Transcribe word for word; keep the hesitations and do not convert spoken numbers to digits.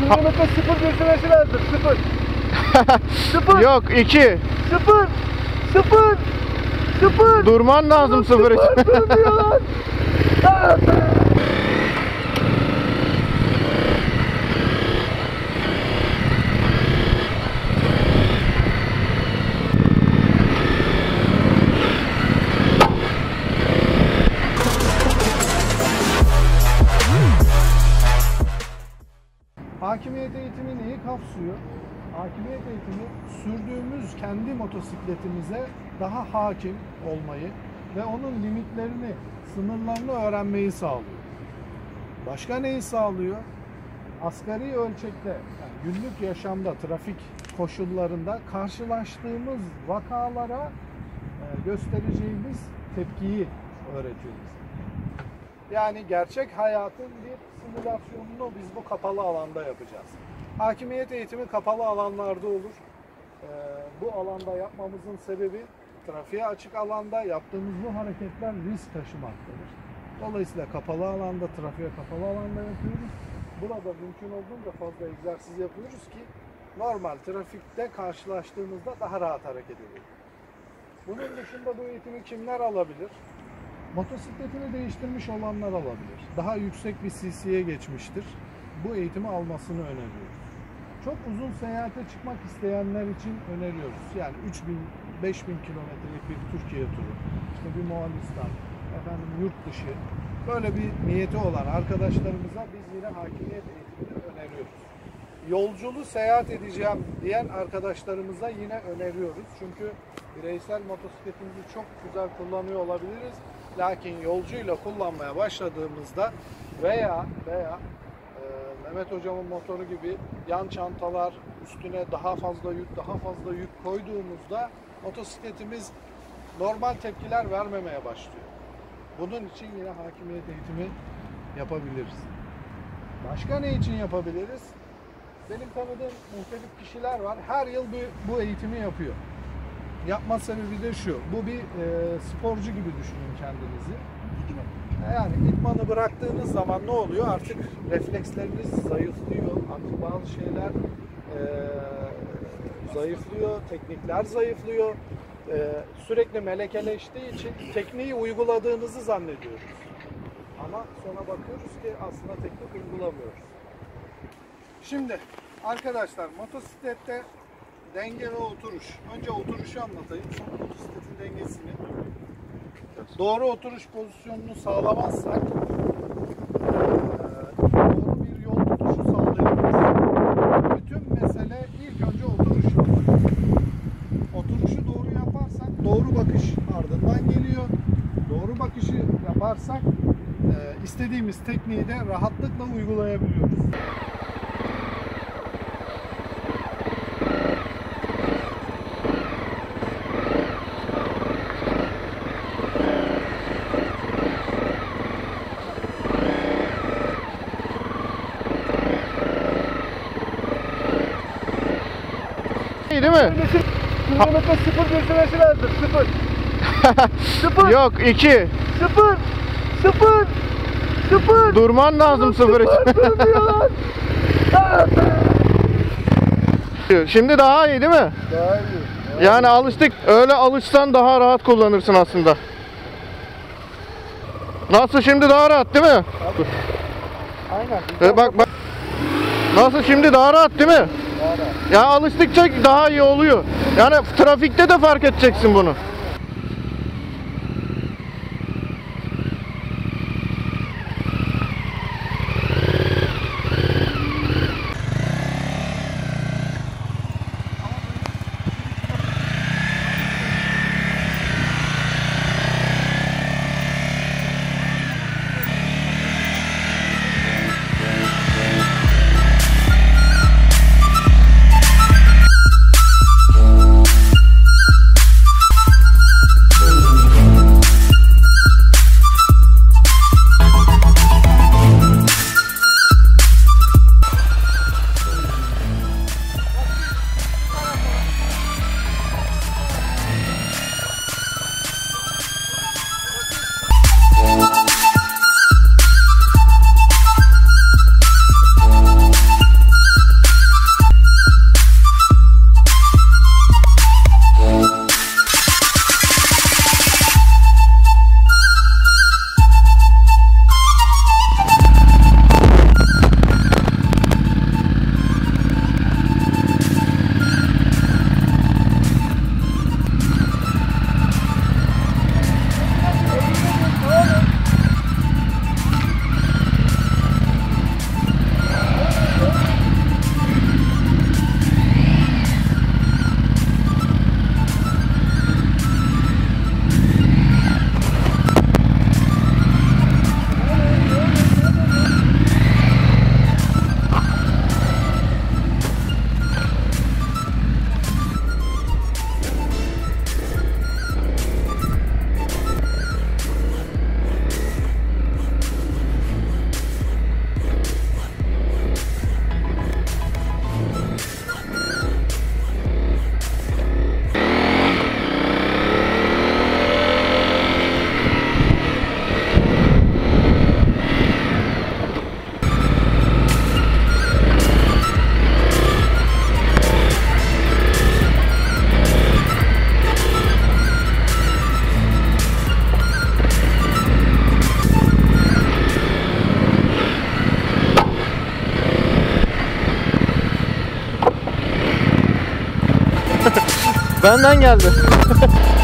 Kilometre sıfır göstermesi lazım. Sıfır. Sıfır. Yok iki. Sıfır. Sıfır. Sıfır. Durman lazım sıfır için. Sıfır durmuyor lan. Hakimiyet eğitimi neyi kapsıyor? Hakimiyet eğitimi sürdüğümüz kendi motosikletimize daha hakim olmayı ve onun limitlerini, sınırlarını öğrenmeyi sağlıyor. Başka neyi sağlıyor? Asgari ölçekte, yani günlük yaşamda, trafik koşullarında karşılaştığımız vakalara göstereceğimiz tepkiyi öğretiyor bize. Yani gerçek hayatın bir simülasyonunu biz bu kapalı alanda yapacağız. Hakimiyet eğitimi kapalı alanlarda olur. Ee, bu alanda yapmamızın sebebi trafiğe açık alanda yaptığımız bu hareketler risk taşımaktadır. Dolayısıyla kapalı alanda, trafiğe kapalı alanda yapıyoruz. Burada mümkün olduğunca fazla egzersiz yapıyoruz ki normal trafikte karşılaştığımızda daha rahat hareket edelim. Bunun dışında bu eğitimi kimler alabilir? Motosikletini değiştirmiş olanlar alabilir. Daha yüksek bir C C'ye geçmiştir. Bu eğitimi almasını öneriyoruz. Çok uzun seyahate çıkmak isteyenler için öneriyoruz. Yani üç bin beş bin kilometrelik bir Türkiye turu, işte bir Moğolistan, efendim yurt dışı, böyle bir niyeti olan arkadaşlarımıza biz yine hakimiyet eğitimini öneriyoruz. Yolculu seyahat edeceğim diyen arkadaşlarımıza yine öneriyoruz. Çünkü bireysel motosikletimizi çok güzel kullanıyor olabiliriz. Lakin yolcuyla kullanmaya başladığımızda veya veya e, Mehmet hocamın motoru gibi yan çantalar, üstüne daha fazla yük, daha fazla yük koyduğumuzda motosikletimiz normal tepkiler vermemeye başlıyor. Bunun için yine hakimiyet eğitimi yapabiliriz. Başka ne için yapabiliriz? Benim tanıdığım muhtelif kişiler var. Her yıl bu, bu eğitimi yapıyor. Yapma sebebi de şu. Bu bir e, sporcu gibi düşünün kendinizi. Yani idmanı bıraktığınız zaman ne oluyor? Artık refleksleriniz zayıflıyor. Artık bazı şeyler e, zayıflıyor. Teknikler zayıflıyor. E, sürekli melekeleştiği için tekniği uyguladığınızı zannediyoruz. Ama sonra bakıyoruz ki aslında teknik uygulamıyoruz. Şimdi arkadaşlar motosiklette denge ve oturuş. Önce oturuşu anlatayım. Sonra motosikletin dengesini. Doğru oturuş pozisyonunu sağlamazsak doğru bir yol tutuşu sağlayamayız. Bütün mesele ilk önce oturuş yapmak. Oturuşu doğru yaparsak doğru bakış ardından geliyor. Doğru bakışı yaparsak istediğimiz tekniği de rahatlıkla uygulayabiliyoruz. Değil mi? Kilometre sıfır göstermesi lazım. Sıfır. Sıfır. Yok iki. Sıfır. Sıfır. Sıfır. Durman lazım sıfır için. Sıfır durmuyor lan. Şimdi daha iyi değil mi? Daha iyi. Yani alıştık. Öyle alışsan daha rahat kullanırsın aslında. Nasıl şimdi daha rahat değil mi? Aynen. Ee, bak bak. Nasıl şimdi daha rahat değil mi? Daha rahat. Ya alıştıkça daha iyi oluyor. Yani trafikte de fark edeceksin bunu. Benden geldi.